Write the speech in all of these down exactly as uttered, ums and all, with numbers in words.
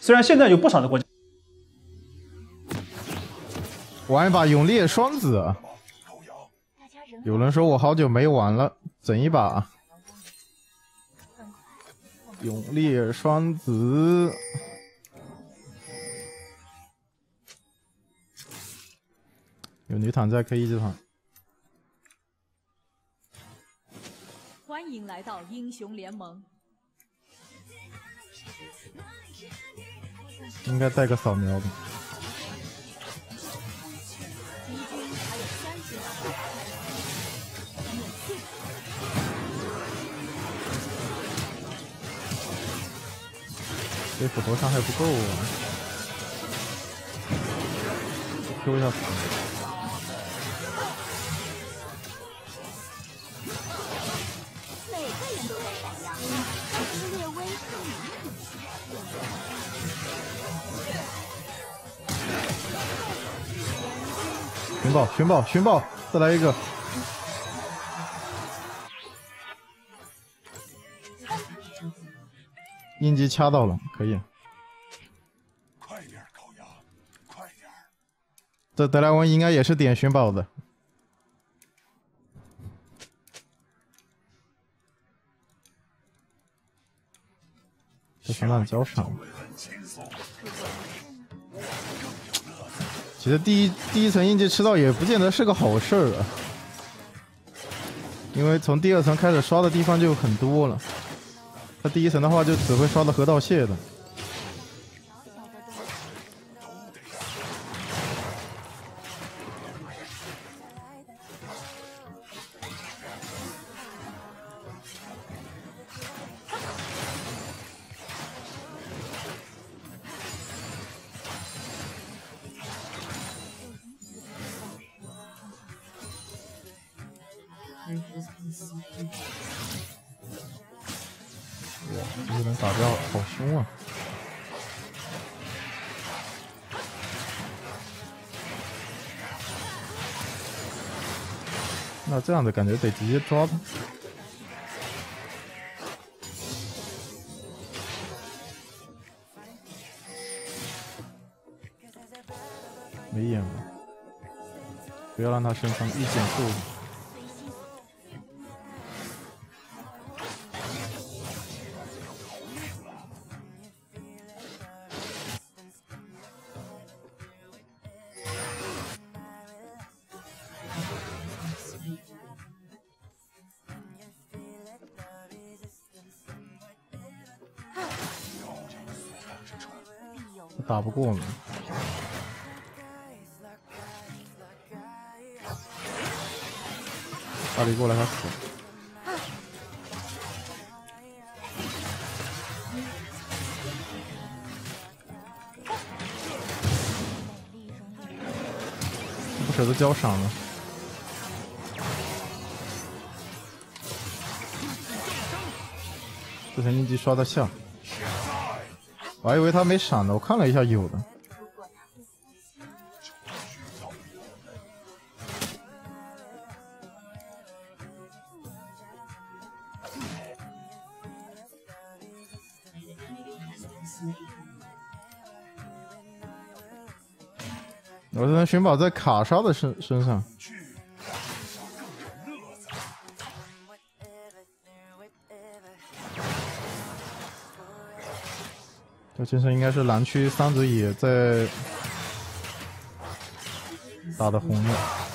虽然现在有不少的国家玩一把永烈双子啊。有人说我好久没玩了，整一把永烈双子。有女坦在，可以一直坦。 欢迎来到英雄联盟。 应该带个扫描的。这斧头伤害不够啊 ！Q 一下。 每个人都在闪耀，可是略微更难一些。 寻宝，寻宝，寻宝！再来一个。印记掐到了，可以。 快点，烤鸭，快点！ 这德莱文应该也是点寻宝的。这小懒交上。其实第一第一层印记吃到也不见得是个好事儿啊，因为从第二层开始刷的地方就很多了。他第一层的话就只会刷到河道蟹的。哇，这个人打掉好凶啊！那这样的感觉得直接抓他。没眼了，不要让他身上一减速。打不过我们。大力过来，他死。不舍得交赏了。这层印记刷的像。我还以为他没闪呢，我看了一下有的。我这能寻宝在卡莎的身身上。这先生应该是蓝区三子野在打的红的。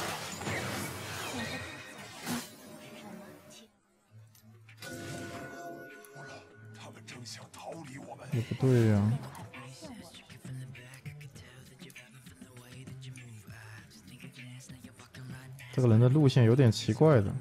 也不对呀、啊。这个人的路线有点奇怪的。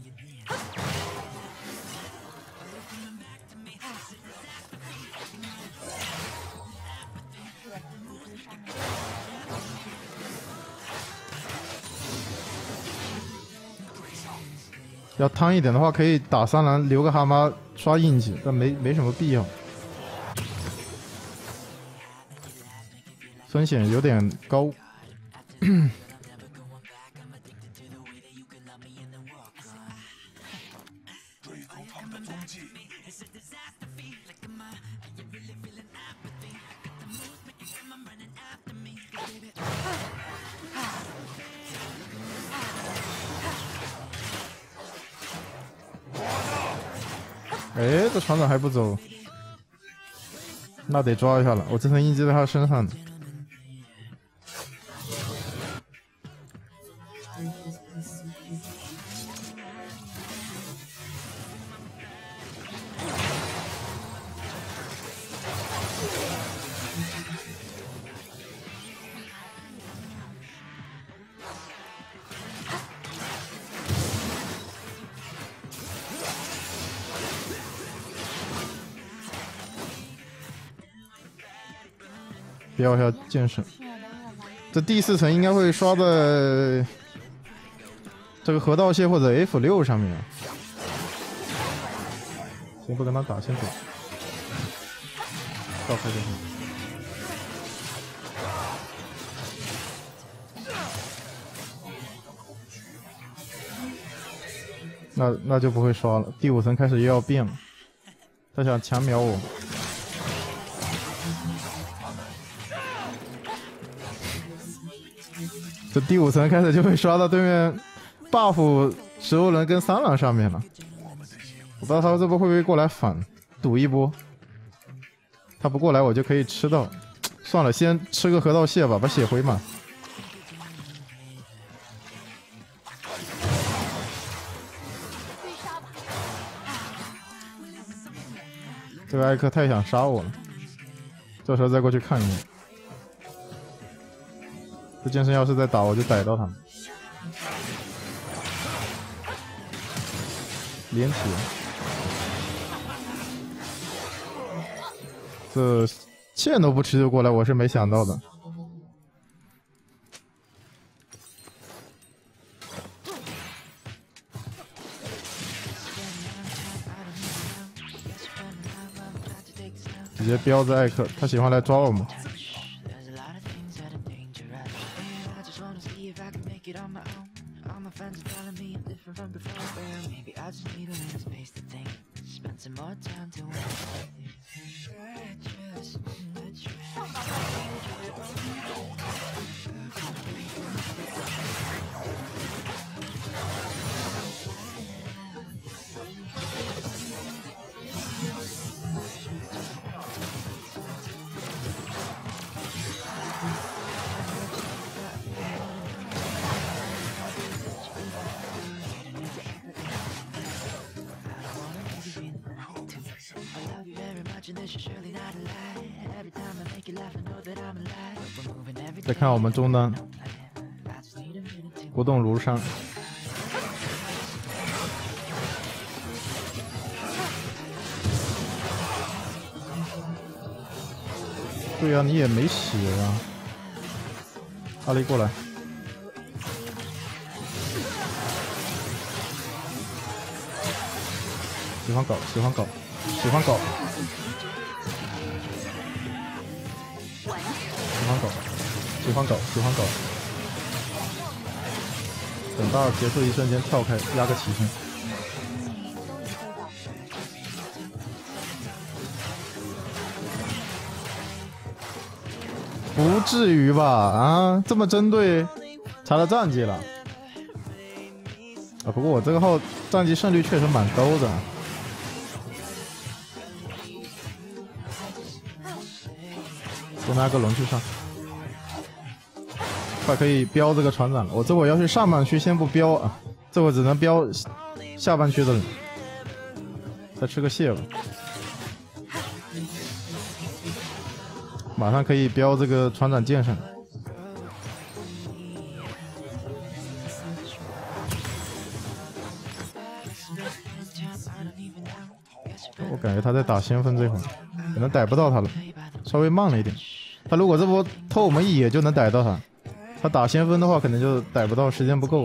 要贪一点的话，可以打三蓝留个蛤蟆刷印记，但没没什么必要。风险有点高。 哎，这船长还不走，那得抓一下了。我这层印记在他身上呢。标一下剑圣，这第四层应该会刷在这个河道蟹或者 F 六上面。先不跟他打，先走。绕开这个。那那就不会刷了。第五层开始又要变了，他想强秒我。这第五层开始就会刷到对面 buff 食物人跟三郎上面了，我不知道他这波会不会过来反赌一波，他不过来我就可以吃到，算了，先吃个河道蟹吧，把血回满。这个艾克太想杀我了，这时候再过去看一眼。这剑圣要是再打，我就逮到他们。连体，这剑都不吃就过来，我是没想到的。直接标着艾克，他喜欢来抓我们。再看我们中单，不动如山。对啊，你也没血啊！阿狸过来，喜欢搞，喜欢搞，喜欢搞，喜欢搞。喜欢搞，喜欢搞。等到结束一瞬间跳开，压个起身。不至于吧？啊，这么针对，查了战绩了。啊，不过我这个号战绩胜率确实蛮高的。多拿个龙去上。快可以标这个船长了，我这会要去上半区，先不标啊，这会只能标下半区的人。再吃个蟹吧，马上可以标这个船长剑圣。我感觉他在打先锋这会儿，可能逮不到他了，稍微慢了一点。他如果这波偷我们一野就能逮到他。他打先锋的话，可能就逮不到，时间不够。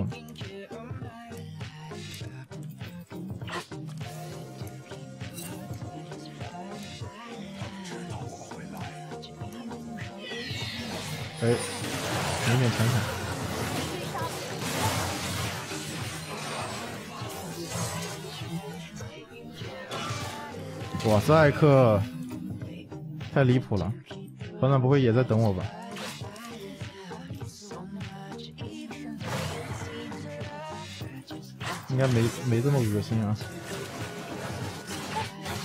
哎，有点惨惨。哇塞，艾克太离谱了！团长不会也在等我吧？应该没没这么恶心啊！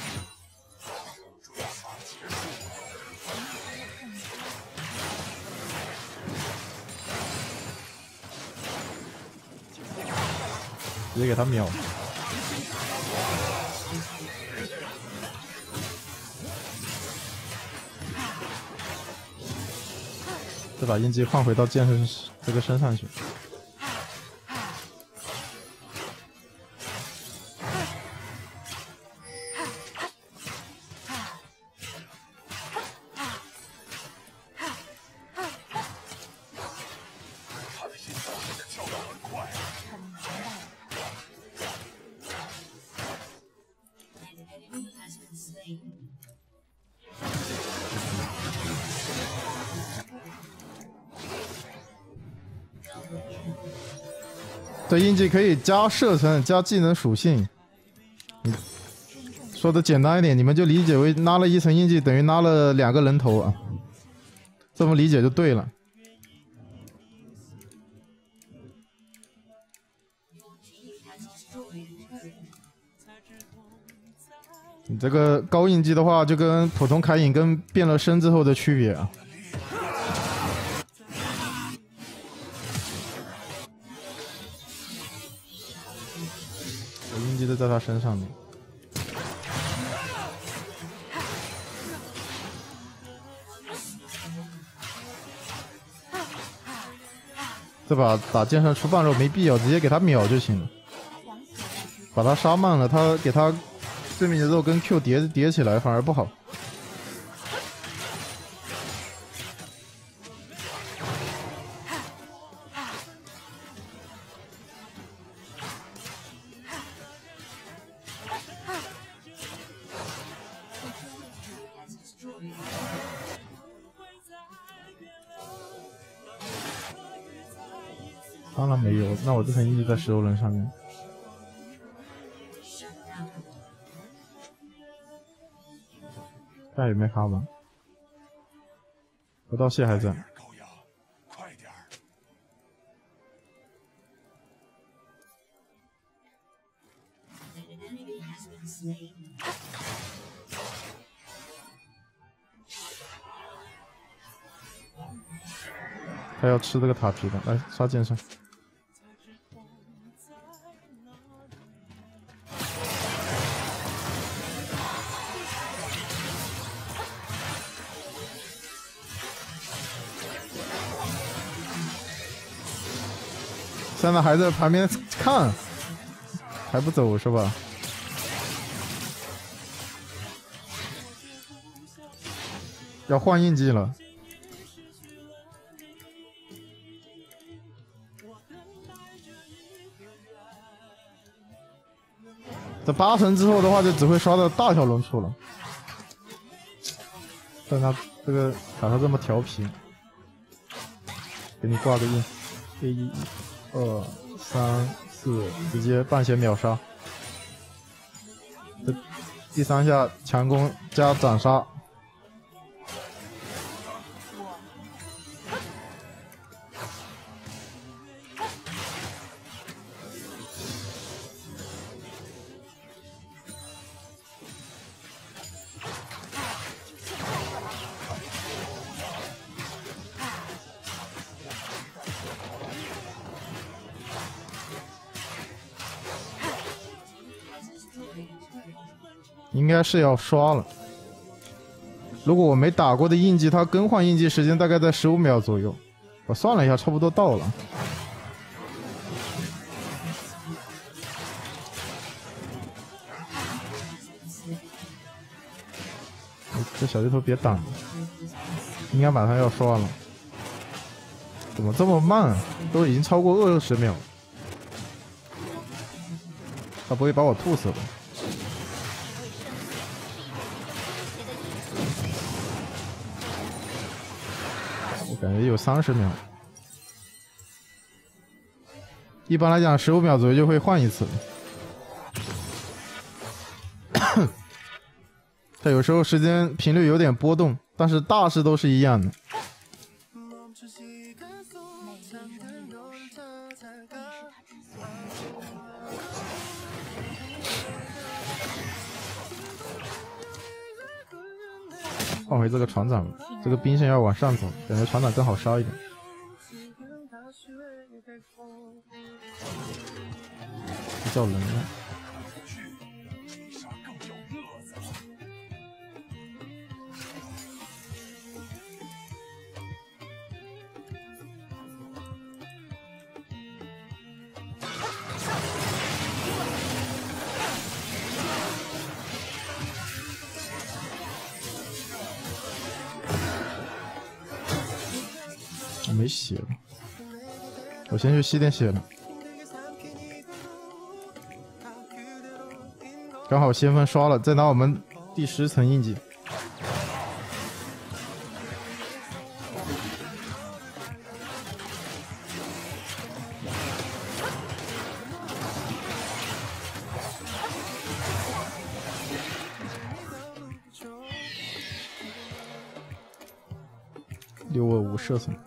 直接给他秒。再把印记换回到剑圣这个身上去。对，印记可以加射程、加技能属性。你说的简单一点，你们就理解为拉了一层印记等于拉了两个人头啊，这么理解就对了。你这个高印记的话，就跟普通铠影跟变了身之后的区别啊。我印记都在他身上呢。这把打剑圣出半肉没必要，直接给他秒就行了。把他杀慢了，他给他对面的肉跟 Q 叠叠起来反而不好。当然没有，那我这层印记在石油人上面。看有没有卡吧？不到蟹还在。 高阳，快点儿！ 他要吃这个塔皮的，来刷剑圣。现在还在旁边看，还不走是吧？要换印记了。这八层之后的话，就只会刷到大小龙出了。但他这个打他这么调皮，给你挂个印 ，A 一、二、三、四，直接半血秒杀。这第三下强攻加斩杀。应该是要刷了。如果我没打过的印记，它更换印记时间大概在十五秒左右。我算了一下，差不多到了。这小鸡头别挡，应该马上要刷了。怎么这么慢？都已经超过二十秒。他不会把我吐死吧？我感觉有三十秒。一般来讲，十五秒左右就会换一次。它有时候时间频率有点波动，但是大致都是一样的。换回这个船长，这个兵线要往上走，感觉船长更好杀一点。 叫人了。 比啥更有乐子。 我没血了，我先去吸点血了。刚好先锋刷了，再拿我们第十层印记。六二五射程。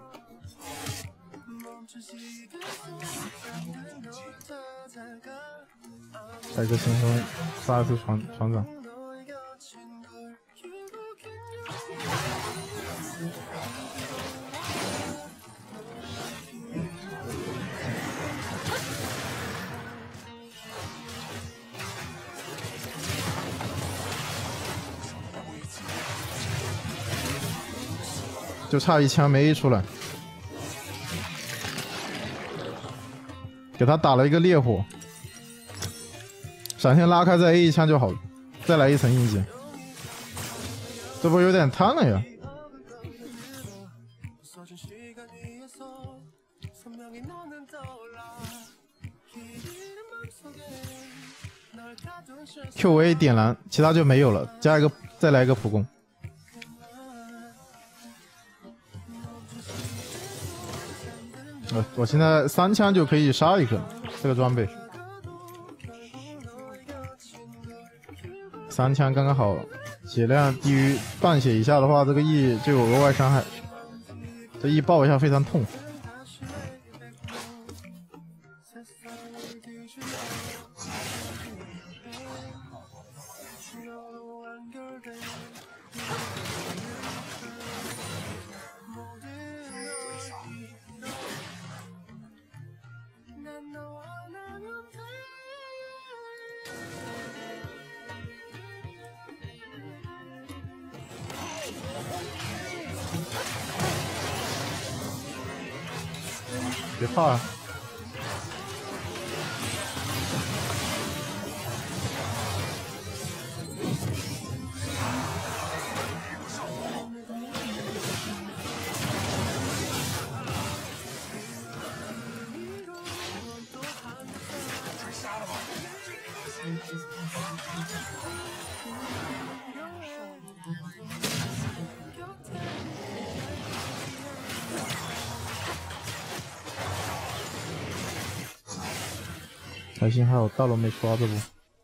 下一个先锋杀一次船船长。就差一枪没 A 出来，给他打了一个烈火，闪现拉开再 A 一枪就好了，再来一层印记，这不有点贪了呀？Q A 点燃，其他就没有了，加一个再来一个普攻。我我现在三枪就可以杀一个了，这个装备三枪刚刚好，血量低于半血以下的话，这个 E 就有额外伤害，这 E 爆一下非常痛。别怕啊！还行，还有大龙没刷这不。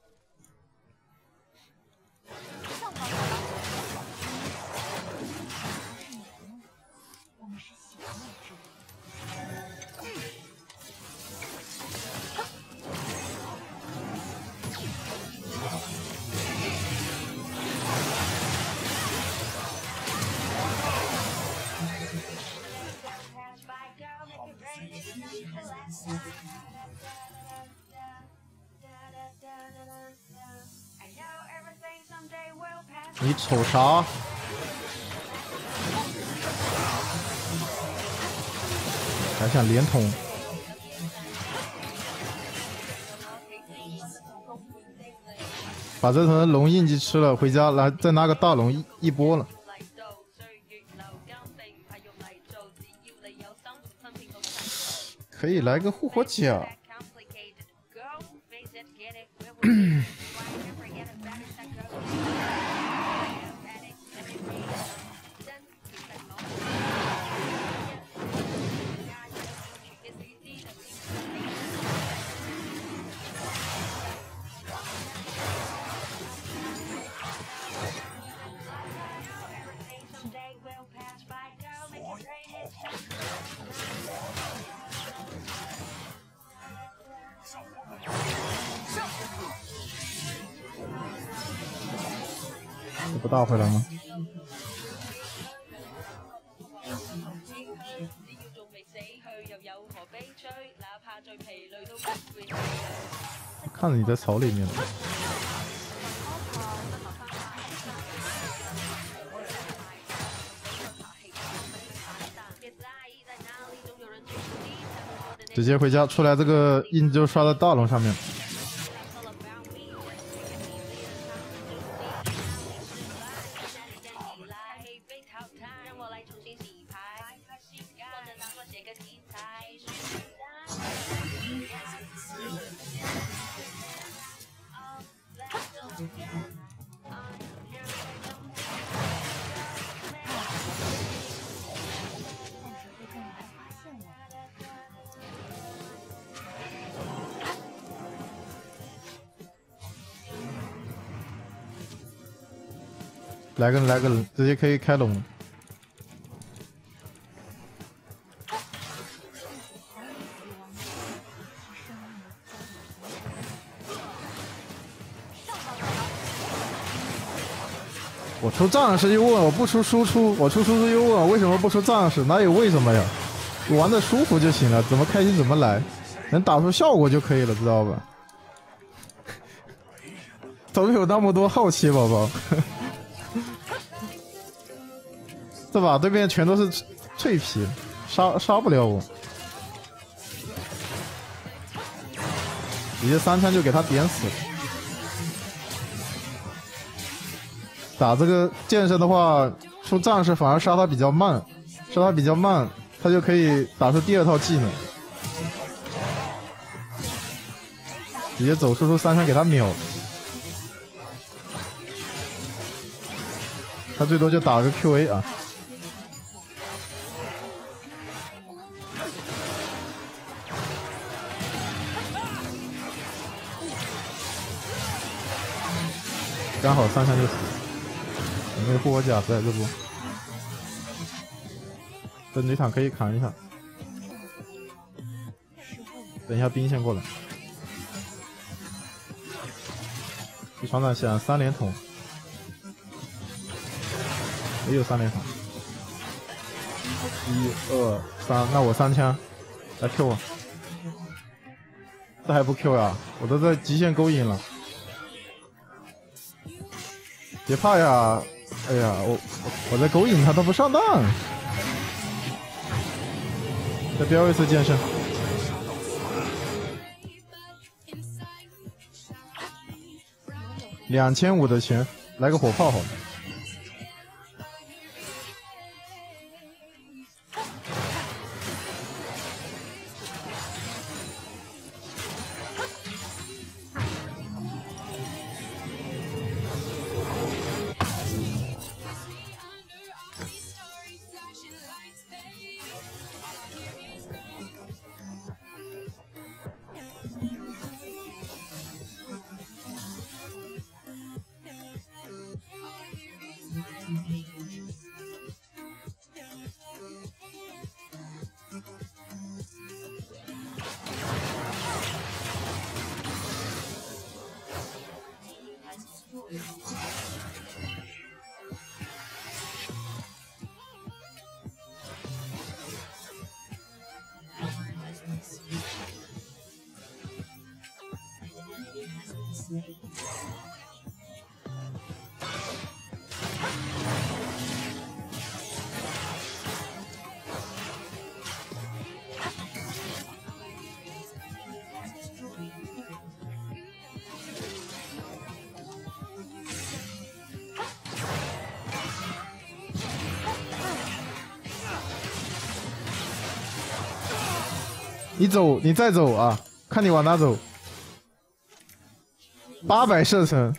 你瞅啥？还想连捅？把这层龙印记吃了，回家来再拿个大龙一一波了。可以来个护火甲。这不大回来吗？ 看着你在草里面的。直接回家，出来这个印就刷到大龙上面。来个人，来个人，直接可以开龙。我出战士又问我不出输出，我出输出又问我为什么不出战士，哪有为什么呀？玩的舒服就行了，怎么开心怎么来，能打出效果就可以了，知道吧？总有那么多好奇宝宝。这把对面全都是脆皮，杀杀不了我，直接三枪就给他点死了。打这个剑圣的话，出战士反而杀他比较慢，杀他比较慢，他就可以打出第二套技能，直接走输出三枪给他秒了。他最多就打个 Q A 啊。刚好三枪就死，有没有复活甲在这波？这女坦可以扛一下，等一下兵线过来。这船长想三连捅，也有三连捅。一二三，那我三枪，来 Q 我。这还不 Q 呀？我都在极限勾引了。别怕呀！哎呀，我我我在勾引他，他不上当。再标一次剑圣。两千五的钱，来个火炮好了。你走，你再走啊！看你往哪走。八百射程，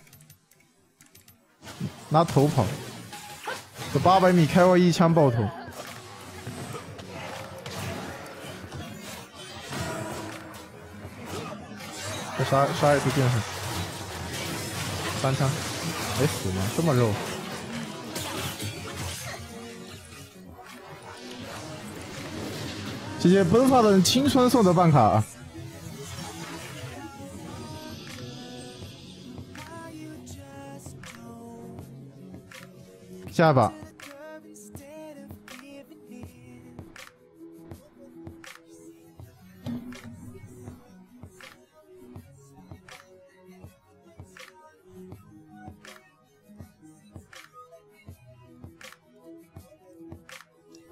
拿头跑，这八百米开外一枪爆头。再杀杀一次剑圣，三枪，没死吗？这么肉。谢谢奔发的人青春送的办卡啊！下一把，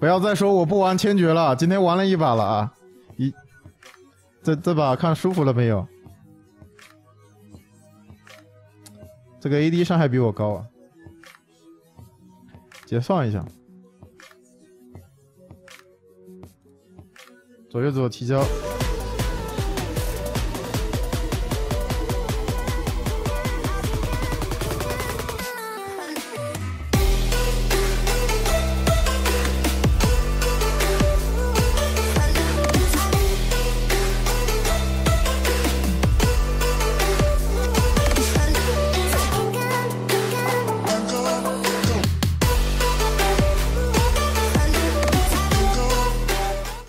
不要再说我不玩千珏了，今天玩了一把了啊！一，这这把看舒服了没有？这个 A D 伤害比我高啊！结算一下，左右左提交。